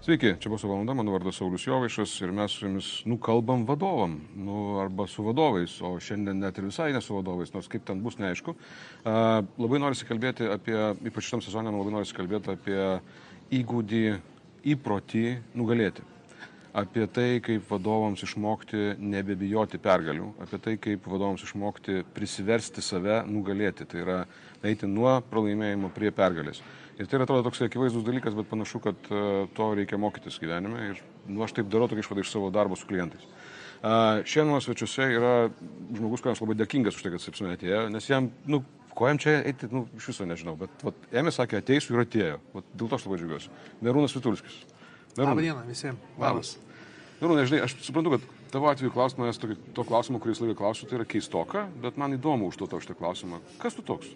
Sveiki, čia Boso valanda, mano vardas Saulius Jovaišas ir mes su jumis kalbam vadovam, arba su vadovais, o šiandien net ir visai ne su vadovais, nors kaip ten bus neaišku. Labai norisi kalbėti apie, ypač šitam sezonė, labai norisi kalbėti apie įgūdį, įprotį nugalėti. Apie tai, kaip vadovams išmokti nebebijoti pergalių, apie tai, kaip vadovams išmokti prisiversti save nugalėti, tai yra eiti nuo pralaimėjimo prie pergalės. Ir tai yra, atrodo, toks akivaizdus dalykas, bet panašu, kad to reikia mokytis gyvenime ir aš taip darau tokia išvada iš savo darbo su klientais. Šiandien mano svečiuose yra žmogus, kuriam labai dėkingas už tai, kad jis apsimet atėjo, nes jam, ko jam čia eiti, iš viso nežinau, bet ėmė, sakė, ateisiu ir atėjo. Dėl to aš labai džiaugiuosi. Merūnas Vitulskis. Labą dieną visiems. Labas. Merūnai, žinai, aš suprantu, kad tavo atveju klausimas, to klausimo, kuris laiką klausiu, tai yra keistoka, bet man įdomu užduoti šitą klausimą. Kas tu toks?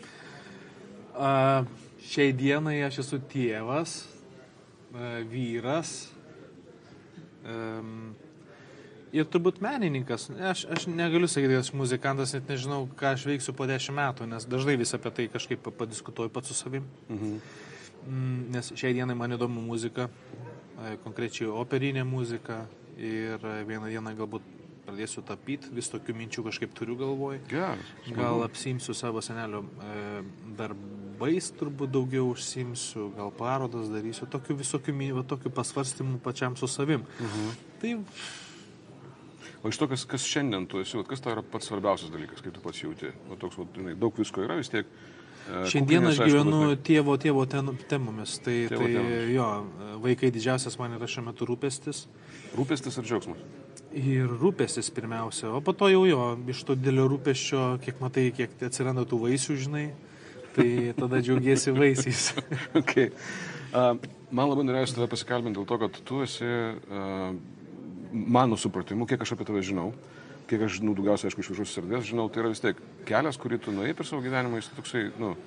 Šiai dienai aš esu tėvas, vyras ir turbūt menininkas. Aš negaliu sakyti, kad aš muzikantas, net nežinau, ką aš veiksiu po 10 metų, nes dažnai vis apie tai kažkaip padiskutuoju pats su savim. Nes šiai dienai man įdomu muzika, konkrečiai operinė muzika ir vieną dieną galbūt pradėsiu tapyti, vis tokių minčių kažkaip turiu galvoj. Gal apsiimsiu savo senelio darbais, turbūt daugiau užsiimsiu, gal parodas darysiu, tokių visokių tokių pasvarstymų pačiam su savim. Tai... O iš to, kas šiandien tu esi, kas tai yra pats svarbiausias dalykas, kaip tu pats jauti? Daug visko yra vis tiek. Šiandien aš gyvenu tėvo temomis, tai jo, vaikai didžiausias man yra šiuo metu rūpestis. Rūpestis ar džiaugsmas? Ir rūpestis pirmiausia, o po to jau iš to didelio rūpesčio, kiek matai, kiek atsiranda tų vaisių, žinai, tai tada džiaugiesi vaisiais. Okay. Man labai norėjusi tave pasikalbinti dėl to, kad tu esi, mano supratimu, kiek aš apie tave žinau, kiek aš, daugiausiai, aišku, iš viešos erdvės žinau, tai yra vis tiek kelias, kurį tu nuėjai per savo gyvenimą, jis toksai,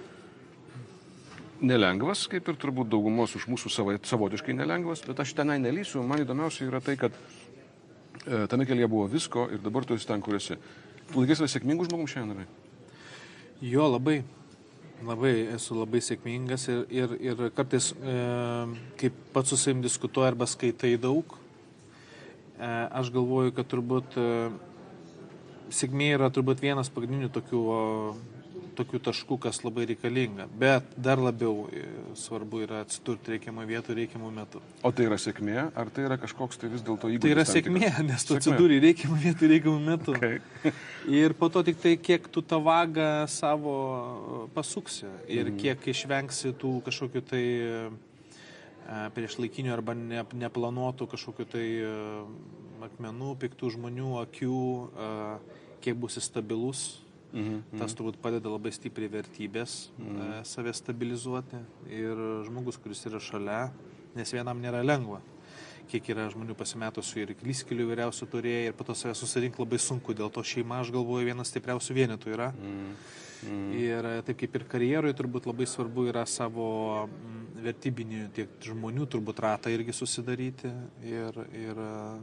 nelengvas, kaip ir turbūt daugumos už mūsų savotiškai nelengvas, bet aš tenai nelysiu, man įdomiausia yra tai, kad tame kelyje buvo visko ir dabar tu esi ten, kur esi. Tu laikėsi sėkmingų žmogum šiandien? Jo, labai esu labai sėkmingas ir kartais, kaip pats su savim diskutuoju arba skaitai daug, aš galvoju, kad turbūt sėkmė yra turbūt vienas pagrindinių tokių taškų, kas labai reikalinga. Bet dar labiau svarbu yra atsidurti reikiamą vietą, reikiamų metų. O tai yra sėkmė, ar tai yra kažkoks tai vis dėlto įgūdis? Tai yra sėkmė, nes tu atsidūri reikiamą vietą, reikiamų metų. Okay. Ir po to tik tai, kiek tu tą vagą savo pasuksi ir kiek išvengsi tų kažkokių tai priešlaikinių arba neplanuotų kažkokių tai akmenų, piktų žmonių, akių, kiek būsi stabilus. Tas turbūt padeda labai stipriai vertybės save stabilizuoti ir žmogus, kuris yra šalia, nes vienam nėra lengva. Kiek yra žmonių pasimetusių ir klystkelių vyriausių turėjai ir po to save susirinkti labai sunku, dėl to šeima, aš galvoju, vienas stipriausių vienetų yra. Ir taip kaip ir karjeroje turbūt labai svarbu yra savo vertybinių tiek žmonių turbūt ratą irgi susidaryti ir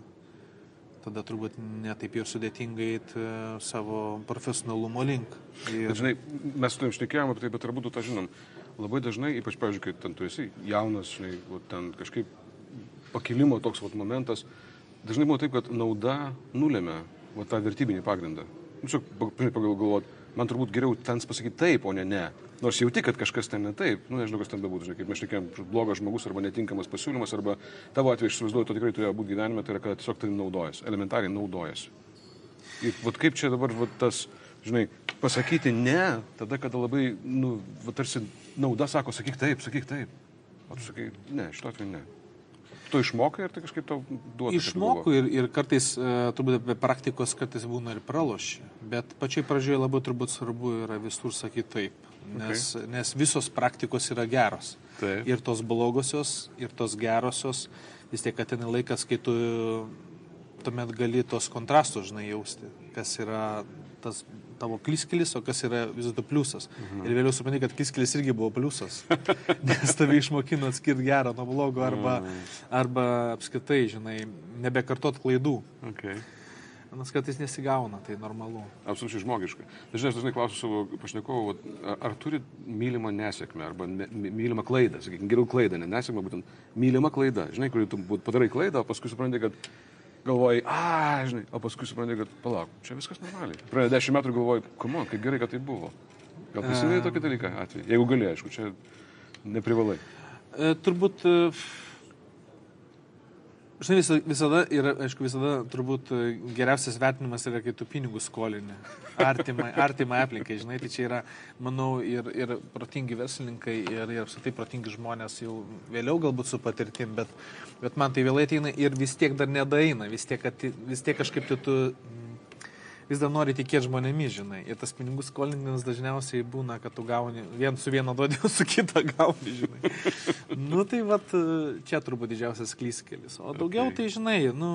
tada turbūt netaip ir sudėtingai eiti savo profesionalumo link. Bet, žinai, mes su tavim šnekėjom apie tai, bet turbūt tą žinom. Labai dažnai, ypač, pavyzdžiui, kai ten tu esi jaunas, žinai, ten kažkaip pakilimo toks momentas, dažnai buvo taip, kad nauda nulėmė tą vertybinį pagrindą. Pagalvoti, man turbūt geriau ten pasakyti taip, o ne. Nors jauti, kad kažkas ten ne taip, nežinau, kas ten bebūtų, žinai, kaip mes šnekėjom, blogas žmogus arba netinkamas pasiūlymas, arba tavo atveju, aš įsivaizduoju, to tikrai turėjo būti gyvenime, tai yra, kad tiesiog tai naudojasi, elementariai naudojasi. Ir kaip čia dabar tas, žinai, pasakyti ne, tada, kada labai, tarsi nauda sako, sakyk taip. O tu sakai, ne, šito atveju ne. Tu išmokai ir tai kažkaip tau duoda? Išmoku ir kartais, turbūt apie praktikos kartais būna ir praloši, bet pačiai pradžioje labai turbūt svarbu yra visur sakyti taip, nes visos praktikos yra geros. Taip. Ir tos blogosios, ir tos gerosios, vis tiek ateina laikas, kai tu tuomet gali tos kontrastus, žinai, jausti, kas yra tas tavo klyskelis, o kas yra vis dėlto pliusas. Ir vėliau supranti, kad klyskelis irgi buvo pliusas, nes tave išmokino atskirti gerą nuo blogo arba apskritai, žinai, nebekartot klaidų. Okay. Nes kartais nesigauna, tai normalu. Absoliučiai žmogiška. Dažnai klausiu savo pašnekovų, ar turi mylimą nesėkmę arba mylimą klaidą, sakykime, geriau klaidą, ne nesėkmę, būtent mylimą klaidą. Žinai, kur tu padarai klaidą, o paskui supranti, kad galvoji, žinai, o paskui supranti, kad palauk, čia viskas normaliai. Praėjo 10 metų ir galvoji, come on, kaip gerai, kad tai buvo. Gal prisimeni tokį dalyką atveju? Jeigu gali, aišku, čia neprivalai. Turbūt, žinai, visada turbūt geriausias vertinimas yra, kai tu pinigus skolini artimai aplinkai, žinai, tai čia yra, manau, ir protingi verslininkai, ir apskritai protingi žmonės jau vėliau galbūt su patirtim, bet man tai vėlai ateina ir vis tiek dar nedaeina, vis tiek kažkaip tu vis dar nori tikėti žmonėmis, žinai, ir tas pinigų skolinimas dažniausiai būna, kad tu gauni, su viena duodi, su kita gauni, žinai. Nu, tai vat, čia turbūt didžiausias klyskelis. O daugiau tai, žinai,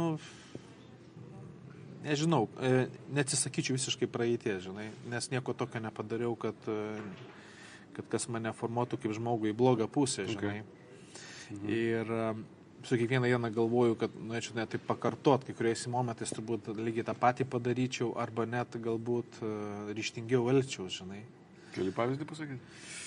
nežinau, neatsisakyčiau visiškai praeities, žinai, nes nieko tokio nepadariau, kad kas mane formuotų kaip žmogų į blogą pusę, žinai. Ir su kiekvieną dieną galvoju, kad norėčiau net taip pakartot, kai kuriais momentais turbūt lygiai tą patį padaryčiau, arba net galbūt ryžtingiau elgčiau, žinai. Keli pavyzdį pasakyti?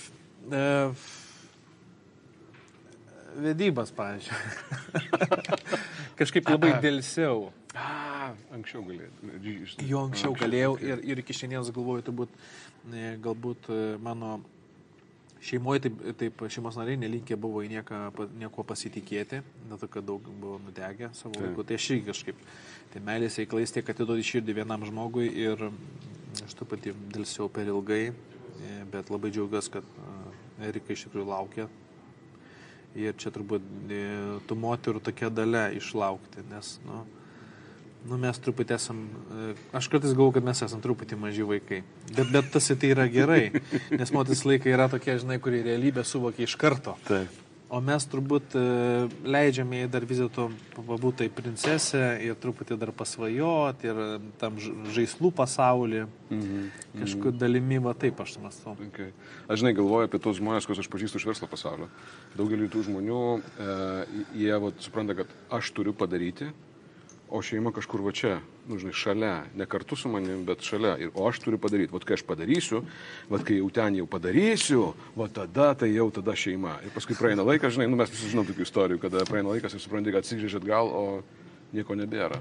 Vedybas, pavyzdžiui. Kažkaip labai dėlsiau. Anksčiau galėjau. Jo, anksčiau galėjau ir iki šiandienos galvoju, galbūt mano šeimoje taip šeimos nariai nelinkė buvo į nieko pasitikėti, dėl to, kad daug buvo nudegę savo laiku. Tai aš irgi kažkaip, tai meilės reikalais tiek atiduodi širdį vienam žmogui ir aš taip pat dėlsiau per ilgai, bet labai džiaugiuosi, kad Erika iš tikrųjų laukia. Ir čia turbūt tų moterų tokia dalia išlaukti, nes, mes truputį esam, aš kartais galvoju, kad mes esam truputį maži vaikai, bet tas tai yra gerai, nes moteris laikai yra tokie, žinai, kurie realybę suvokia iš karto. Taip. O mes turbūt leidžiame dar vis dėlto pabūti tai princesę ir truputį dar pasvajoti ir tam žaislų pasaulį, kažkur dalimi, va taip aš mąstau. Okay. Aš žinai, galvoju apie tos žmonės, kuriuos aš pažįstu iš verslo pasaulio. Daugelį tų žmonių, jie supranta, kad aš turiu padaryti, o šeima kažkur va čia, žinai, šalia, ne kartu su manim, bet šalia. O aš turiu padaryti. Vat kai aš padarysiu, vat kai jau ten padarysiu, va tada šeima. Ir paskui praeina laikas, žinai, mes visi žinom tokių istorijų, kada praeina laikas ir supranti, kad atsigrįžti atgal, o nieko nebėra.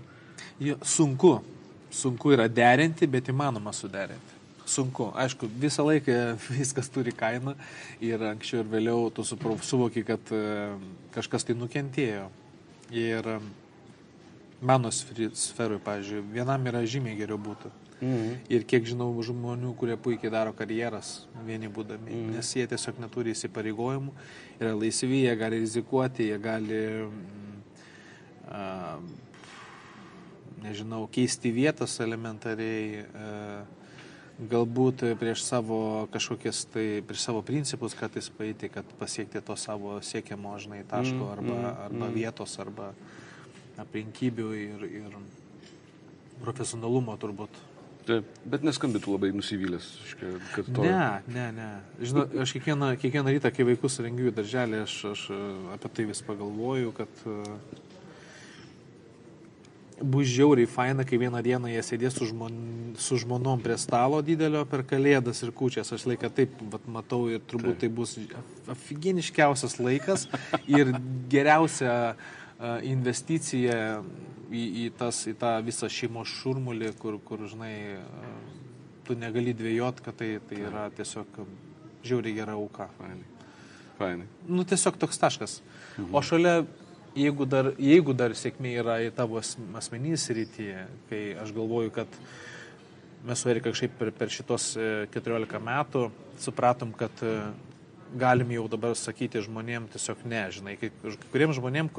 Sunku yra derinti, bet įmanoma suderinti. Sunku. Aišku, visą laiką viskas turi kainą ir anksčiau ir vėliau tu suvoki, kad kažkas tai nukentėjo. Ir mano sferui, pavyzdžiui, vienam yra žymiai geriau būtų. Ir kiek žinau žmonių, kurie puikiai daro karjeras vieni būdami, nes jie tiesiog neturi įsipareigojimų, yra laisvi, jie gali rizikuoti, jie gali, nežinau, keisti vietas elementariai, galbūt prieš savo kažkokias prieš savo principus kartais paeiti, kad pasiekti to savo siekiamo, žinai, taško arba vietos, arba aplinkybių ir profesionalumo turbūt. Taip, bet neskambėtų labai nusivylęs. Kad to... Ne. Žinau, aš kiekvieną rytą, kai vaikus rengiu į darželį, aš apie tai vis pagalvoju, kad bus žiauriai faina, kai vieną dieną jie sėdės su žmonom prie stalo didelio per kalėdas ir kūčias. Aš laiką taip matau ir turbūt tai bus afigeniškiausias laikas ir geriausia investicija į tą visą šeimos šurmulį, kur žinai, tu negali dvejot, kad tai yra tiesiog žiauriai gera auka. Fainai. Tiesiog toks taškas. O šalia, jeigu dar sėkmė yra į tavo asmeninį sritį, kai aš galvoju, kad mes su Erika kažkaip per šitos 14 metų supratom, kad galim jau dabar sakyti žmonėm tiesiog ne, žinai, kuriems žmonėm,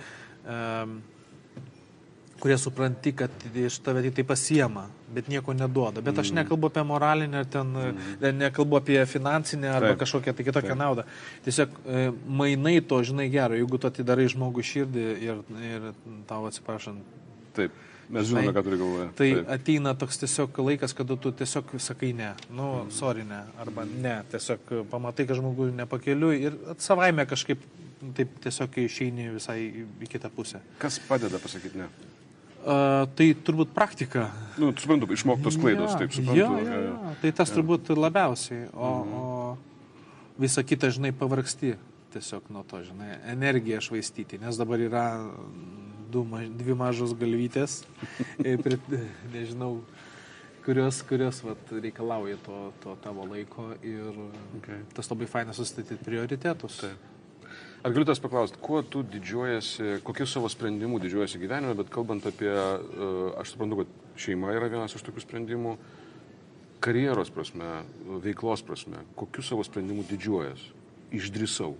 kurie supranti, kad iš tave tai pasiema, bet nieko neduoda. Bet aš nekalbu apie moralinę, nekalbu apie finansinę arba kažkokią tai kitokią naudą. Tiesiog mainai to, žinai, gero, jeigu tu atidarai žmogų širdį ir tau atsiprašant. Taip. Mes žinome, ką turi galvoje. Tai ateina toks tiesiog laikas, kada tu tiesiog sakai ne. Sorry, ne. Arba ne. Tiesiog pamatai, kad žmogų nepakeliu ir savaime kažkaip taip tiesiog išeini visai į kitą pusę. Kas padeda pasakyti ne? Tai turbūt praktika. Nu, tu suprantu, išmoktos klaidos, taip suprantu. Jo. Tai tas turbūt labiausiai, o visa kita, žinai, pavargsti tiesiog nuo to, žinai, energiją švaistyti, nes dabar yra dvi mažos galvytės, nežinau, kurios reikalauja to tavo laiko ir tas labai fainas sustatyti prioritetus. Taip. Ar galiu tas paklausti, kuo tu didžiuojasi, kokiu savo sprendimu didžiuojasi gyvenime, bet kalbant apie, aš suprantu, kad šeima yra vienas iš tokių sprendimų, karjeros prasme, veiklos prasme, kokiu savo sprendimu didžiuojas, išdrįsau.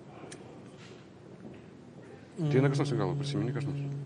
Tai kas nors į galvą, prisimeni kas nors?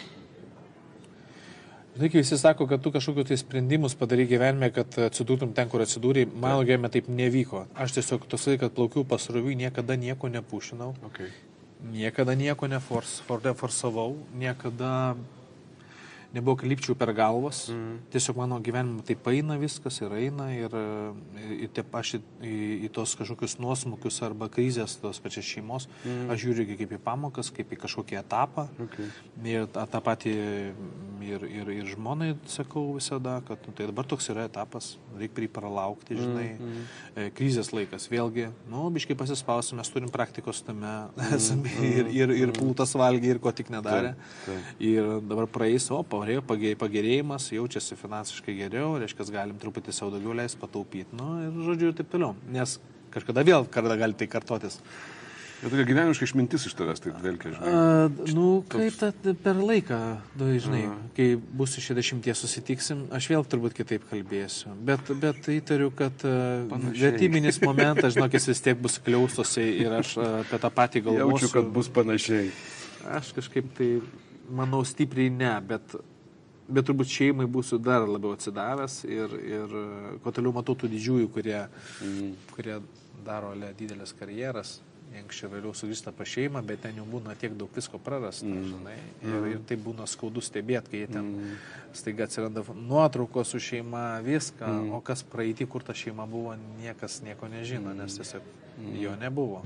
Žinai, kai visi sako, kad tu kažkokius tai sprendimus padarai gyvenime, kad atsidūtum ten, kur atsidūrė, mano gyvenime taip nevyko. Aš tiesiog tosai, kad plaukiau pasroviui, niekada nieko nepušinau, niekada nieko neforsavau, niekada nebuvo klipčių per galvas. Tiesiog mano gyvenime taip eina viskas ir eina ir aš į tos kažkokius nuosmukius arba krizės tos pačios šeimos, aš žiūriu kaip į pamokas, kaip į kažkokį etapą. Ir tą patį ir žmonai sakau visada, kad tai dabar toks yra etapas, reikia pralaukti, žinai, krizės laikas. Vėlgi, biškai pasispausime, mes turim praktikos tame, ir plūtas valgė, ir ko tik nedarė. Ir dabar praeis, pagerėjimas, jaučiasi finansiškai geriau, reiškia, galim truputį savo daugiau leisti pataupyti, ir žodžiu, ir taip toliau. Nes kažkada gali tai kartotis. Ir tokia gyvenimiška išmintis iš tavęs taip dvelkia, žinai. Kaip per laiką, žinai, kai bus iš 60 susitiksim, aš vėl turbūt kitaip kalbėsiu. Bet įtariu, kad vertybinis momentas, žinok, jis vis tiek bus kliaustosi ir aš apie tą patį galvosiu. Jaučiu, kad bus panašiai. Aš kažkaip tai, manau, stipriai ne, bet turbūt šeimai būsiu dar labiau atsidavęs ir kuo toliau matau tų didžiųjų, kurie daro didelės karjeras. Anksčiau vėliau sugrįžta pas šeimą, bet ten jau būna tiek daug visko prarasta, žinai. Ir tai būna skaudu stebėti, kai jie ten staiga atsiranda nuotraukos su šeima, viską, o kas praeitį, kur ta šeima buvo, niekas nieko nežino, nes tiesiog jo nebuvo.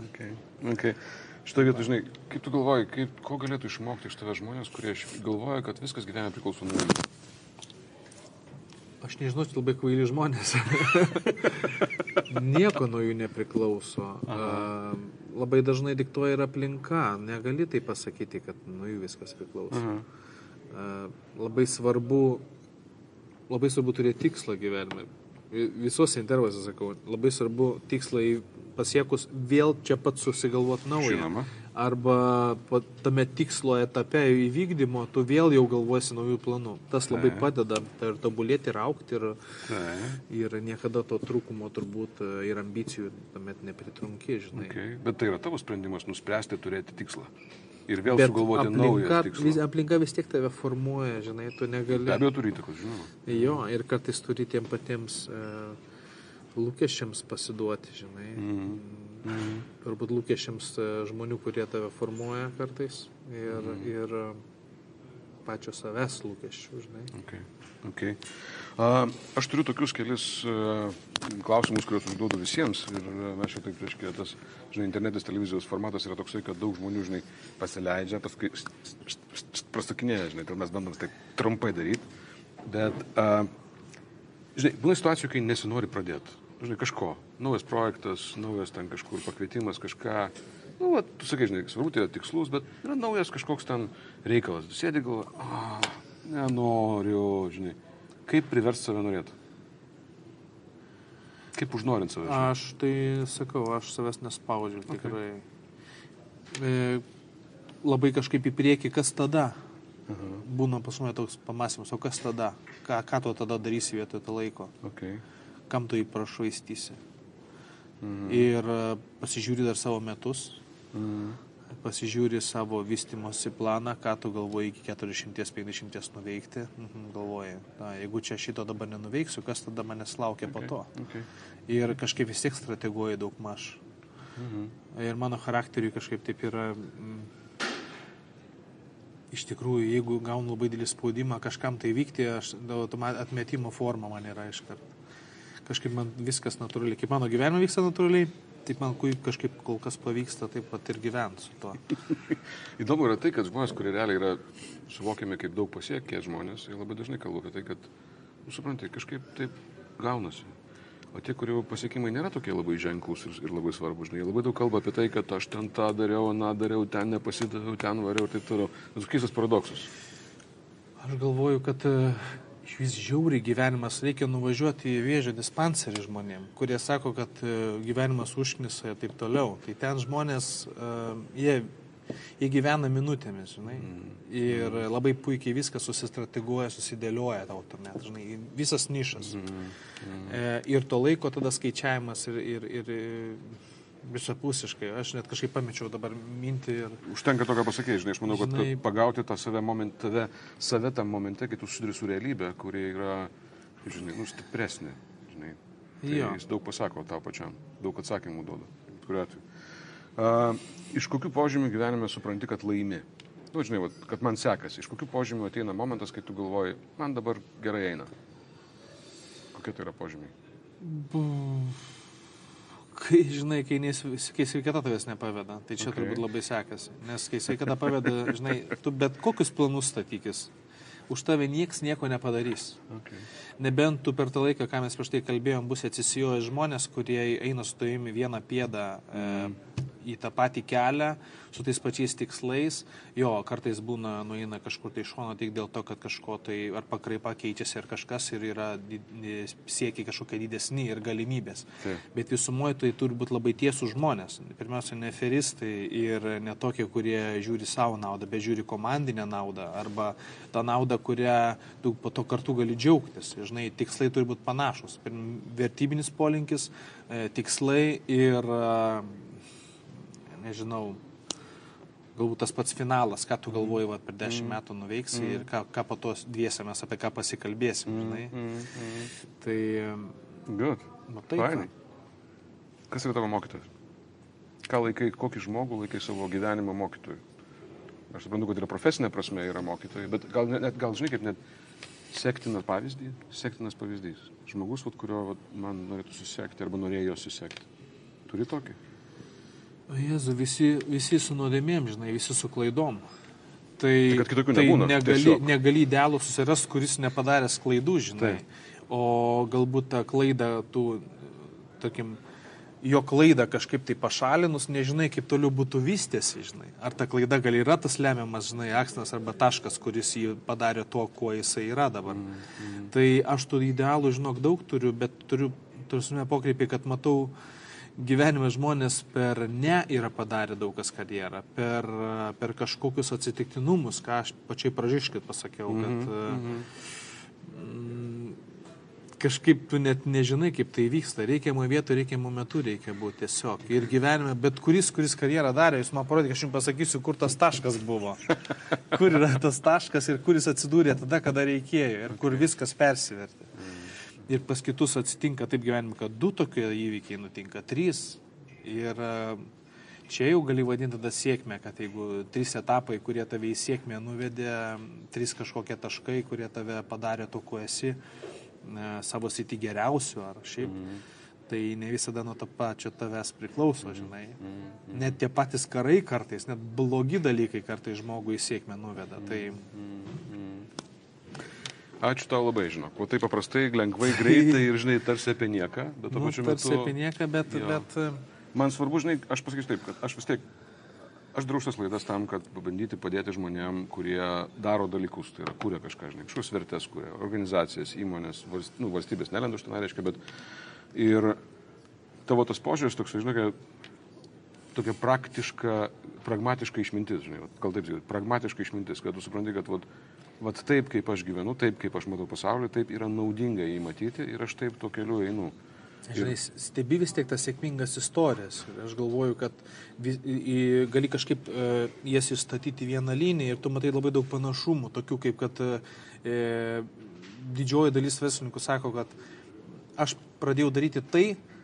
Šitą vietą, žinai, kaip tu galvoji, ko galėtų išmokti iš tave žmonės, kurie galvoja, kad viskas gyvenime priklauso nuo jų? Aš nežinau, čia labai kvaili žmonės. Nieko nuo jų nepriklauso. Labai dažnai diktuoja ir aplinka. Negali tai pasakyti, kad nuo jų viskas priklauso. Labai svarbu turėti tikslą gyvenime. Visuose intervuose sakau, labai svarbu tikslai pasiekus vėl čia pat susigalvoti naują. Žinoma. Arba tame tikslo etape įvykdymo tu vėl jau galvosi naujų planų. Tas labai padeda ir tobulėti, ir augti, ir niekada to trūkumo turbūt ir ambicijų tuomet nepritrunki, žinai. Bet tai yra tavo sprendimas nuspręsti turėti tikslą. Ir vėl sugalvoti naują tikslą. Aplinka vis tiek tave formuoja, žinai, tu negali. Be abejo turi įtakos, žinoma. Jo, ir kartais turi tiem patiems lūkesčiams pasiduoti, žinai. Turbūt lūkesčiams žmonių, kurie tave formuoja kartais ir pačio savęs lūkesčių, žinai. Aš turiu tokius kelis klausimus, kuriuos užduodu visiems ir mes jau taip reiškia, tas, žinai, internetinės televizijos formatas yra toksai, kad daug žmonių, žinai, pasileidžia, paskui prastukinėja, žinai, tai mes bandom taip trumpai daryti, bet, žinai, būna situacijų, kai nesinori pradėti. Žinai, kažko, naujas projektas, naujas ten kažkur pakvietimas, kažką, tu sakai, žinai, svarbu, tai yra tikslus, bet yra naujas kažkoks ten reikalas. Tu sėdi galva, nenoriu, žinai, kaip priversti save norėti? Kaip užnorint save? Aš tai sakau, aš savęs nespaudžiu, tikrai. Labai kažkaip į priekį, kas tada? Būna pas mane toks pamąstymas, o kas tada? Ką tu tada darysi vietoj to laiko? Kam tu jį prašvaistysi. Ir pasižiūri dar savo metus, pasižiūri savo vystymosi planą, ką tu galvoji iki 40-50 nuveikti, galvoji, jeigu čia šito dabar nenuveiksiu, kas tada manęs laukia po to. Ir kažkaip vis tiek strateguoji daug maž. Ir mano charakteriui kažkaip taip yra, iš tikrųjų, jeigu gaunu labai didelį spaudimą kažkam tai vykti, atmetimo forma man yra iškart. Kažkaip man viskas natūraliai, kaip mano gyvenime vyksta natūraliai, Taip man kažkaip kol kas pavyksta taip pat ir gyventi su tuo. Įdomu yra tai, kad žmonės, kurie realiai yra suvokiami kaip daug pasiekę žmonės, jie labai dažnai kalba apie tai, kad, suprantate, kažkaip taip gaunasi. O tie, kurių pasiekimai nėra tokie labai ženklus ir labai svarbus, žinai, jie labai daug kalba apie tai, kad aš ten tą dariau, ten nepasidaviau, ten variau ir taip toliau. Tas keistas paradoksas. Aš galvoju, kad iš vis žiauriai gyvenimas reikia nuvažiuoti į vėžio dispanserį žmonėm, kurie sako, kad gyvenimas užknisa ir taip toliau. Tai ten žmonės, jie gyvena minutėmis, žinai. Ir labai puikiai viskas susistrateguoja, susidėlioja tau tuomet, žinai, visas nišas. Ir to laiko tada skaičiavimas ir visapusiškai. Aš net kažkaip pamečiau dabar mintį ir... Užtenka to, ką pasakėjai, žinai, aš manau, kad pagauti tą save tam momente, kai tu susiduri su realybė, kuri yra, žinai, stipresnė, žinai. Tai jis daug pasako tau pačiam, daug atsakymų duoda, kuriuo atveju. Iš kokių požymių gyvenime supranti, kad laimi? Nu, žinai, kad man sekasi. Iš kokių požymių ateina momentas, kai tu galvoji, man dabar gerai eina? Kokie tai yra požymiai? Kai, žinai, kai sveikata tavęs nepaveda, tai čia turbūt labai sekasi. Nes kai sveikata paveda, žinai, tu bet kokius planus statykis. Už tave nieks nieko nepadarys. Nebent tu per tą laiką, ką mes prieš tai kalbėjom, bus atsisijoję žmonės, kurie eina su tavimi vieną pėdą į tą patį kelią, su tais pačiais tikslais. Jo, kartais būna, nueina kažkur tai šono tik dėl to, kad kažko tai ar pakraipa keičiasi ar kažkas ir yra siekiai kažkokie didesni ir galimybės. Bet visumoje tai turi būti labai tiesų žmonės. Pirmiausia, ne aferistai ir ne tokie, kurie žiūri savo naudą, bet žiūri komandinę naudą arba tą naudą, kurią tu po to kartu gali džiaugtis. Žinai, tikslai turi būti panašus. Vertybinis polinkis, tikslai ir nežinau, galbūt tas pats finalas, ką tu galvoji per 10 metų nuveiksi ir ką po to dviese mes apie ką pasikalbėsim, žinai. Tai... Good. Fainai. Kas yra tavo mokytojas? Ką laikai, kokį žmogų laikai savo gyvenimo mokytoju? Aš suprantu, kad yra profesinė prasme yra mokytojai, bet gal žinai, kaip net sektinas pavyzdys. Žmogus, kurio man norėtų susekti arba norėjo susekti. Turi tokį? O Jėzu, visi su nuodėmėm, žinai, visi su klaidom. Tai nebūna, negali idealų susiras, kuris nepadaręs klaidų, žinai. O galbūt tą klaidą, tarkim, jo klaidą kažkaip tai pašalinus, nežinai, kaip toliau būtų vystėsi, žinai. Ar ta klaida gali yra tas lemiamas, žinai, aksnas arba taškas, kuris jį padarė tuo, kuo jisai yra dabar. Tai aš tų idealų, žinok, daug turiu, bet turiu pokreipį, kad matau, gyvenime žmonės per yra padarę daug kas karjerą, per kažkokius atsitiktinumus, ką aš pačiai pražiškit pasakiau, kad kažkaip tu net nežinai, kaip tai vyksta. Reikiamų vietų, reikiamų metų reikia būti tiesiog. Ir gyvenime, bet kuris karjerą darė, jūs man parodė, aš jums pasakysiu, kur tas taškas buvo. Kur yra tas taškas ir kuris atsidūrė tada, kada reikėjo ir kur viskas persivertė. Ir pas kitus atsitinka taip gyvenime, kad 2 tokie įvykiai nutinka, 3. Ir čia jau gali vadinti tada sėkmę, kad jeigu 3 etapai, kurie tave į sėkmę nuvedė, 3 kažkokie taškai, kurie tave padarė to, kuo esi, savo sritį geriausiu ar šiaip, tai ne visada nuo to pačio tavęs priklauso, žinai. Net tie patys karai kartais, net blogi dalykai kartais žmogų į sėkmę nuveda. Tai... Ačiū tau labai, žinok. O taip paprastai, lengvai, greitai ir, žinai, tarsi apie nieką. Bet to pačiu metu... Tarsi apie nieką, bet... Man svarbu, žinai, aš pasakysiu taip, kad aš vis tiek... Aš darau šitas laidas tam, kad pabandyti padėti žmonėm, kurie daro dalykus, tai yra, kūrė kažką, žinai, kažkokios vertės kūrė, organizacijas, įmonės, valstybės, nelendu šitą reiškia, bet ir tavo tas požiūris toks, žinai, tokia pragmatiška išmintis, žinai, gal taip sakyti, pragmatiška išmintis, kad tu supranti, kad vat taip, kaip aš gyvenu, taip, kaip aš matau pasaulį, taip yra naudinga jį matyti ir aš taip to keliu einu. Žinai, stebi vis tiek tas sėkmingas istorijas. Aš galvoju, kad gali kažkaip jas įstatyti vieną liniją ir tu matai labai daug panašumų, tokių kaip, kad didžioji dalis verslininkų sako, kad aš pradėjau daryti tai,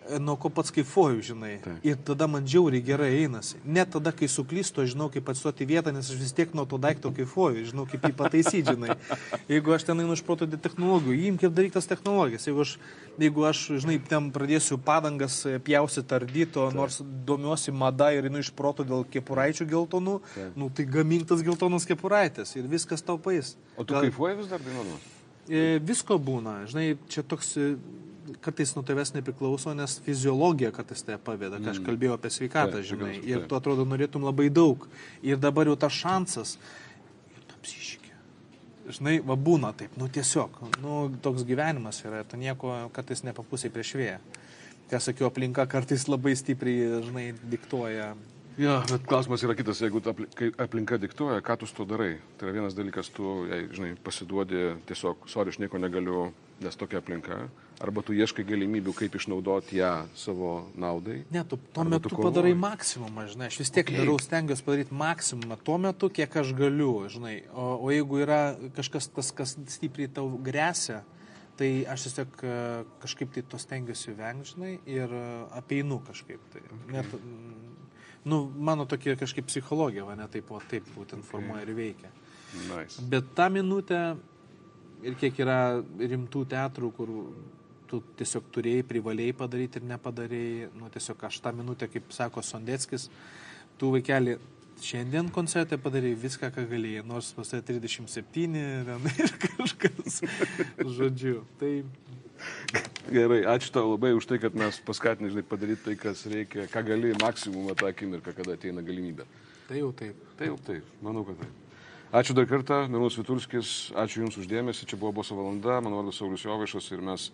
nuo ko pats kaifuoju, žinai. Taip. Ir tada man žiauriai gerai einasi. Net tada, kai suklystu, aš žinau, kaip atstoti vietą, nes aš vis tiek nuo to daikto kaifuoju, žinau, kaip jį pataisyti, žinai. Jeigu aš ten einu iš proto dėl technologijų, įim kaip daryti tas technologijas. Jeigu aš, žinai, ten pradėsiu padangas pjausit ar dyto, nors domiuosi mada ir einu iš proto dėl kepuraičių geltonų, nu tai gamink tas geltonas kepuraitės ir viskas tau pais. O tu kaifuoji vis dar dainuodamas? Visko būna, žinai, čia toks kartais nuo tavęs nepriklauso, nes fiziologija kartais tai paveda, kai aš kalbėjau apie sveikatą, žinai, ir tu atrodo norėtum labai daug. Ir dabar jau tas šansas, ir tu apsišykė. Žinai, va būna taip, nu tiesiog, nu toks gyvenimas yra, tu nieko kartais nepapusai prieš vėją. Ką sakiau, aplinka kartais labai stipriai, žinai, diktuoja. Ja, bet klausimas yra kitas, jeigu aplinka diktuoja, ką tu su to darai. Tai yra vienas dalykas, tu, žinai, pasiduodi tiesiog, aš nieko negaliu, nes tokia aplinka. Arba tu ieškai galimybių, kaip išnaudoti ją savo naudai. Ne, tu tuo metu padarai maksimumą, žinai, aš vis tiek darau, stengiuosi padaryti maksimumą tuo metu, kiek aš galiu, žinai. O jeigu yra kažkas tas, kas stipriai tau grėsia, tai aš tiesiog kažkaip tai to stengiuosi vengti, žinai, ir apeinu kažkaip. Tai. Net, nu, mano tokia kažkaip psichologija, va, ne, taip būtent formuoja ir veikia. Nice. Bet tą minutę ir kiek yra rimtų teatrų, kur tu tiesiog turėjai, privalėjai padaryti ir nepadarėjai, nu tiesiog aš tą minutę, kaip sako Sondeckis, tu vaikeli šiandien koncerte padarėjai viską, ką galėjai, nors pas tai 37 ir kažkas, žodžiu. Tai... Gerai, ačiū tau labai už tai, kad mes paskatinai, žinai, padaryti tai, kas reikia, ką gali maksimumą tą akimirką, kada ateina galimybė. Tai jau taip. Tai jau taip, manau, kad taip. Ačiū dar kartą, Merūnas Vitulskis, ačiū Jums uždėmesį, čia buvo Boso valanda, mano vardas Saulius Jovaišas ir mes,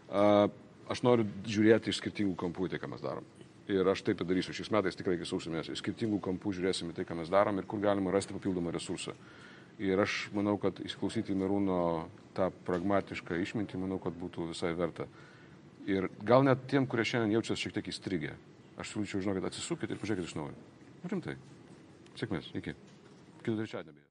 aš noriu žiūrėti iš skirtingų kampų į tai, ką mes darom. Ir aš taip padarysiu, šiais metais tikrai iki sausio mėnesio, iš skirtingų kampų žiūrėsime tai, ką mes darom ir kur galima rasti papildomą resursą. Ir aš manau, kad įsiklausyti į Merūno tą pragmatišką išmintį, manau, kad būtų visai verta. Ir gal net tiem, kurie šiandien jaučiasi šiek tiek įstrigę, aš siūlyčiau, žinokit, atsisukit ir pažiūrėkit iš naujo. Rimtai. Sėkmės, iki. Kitą trečiadienį.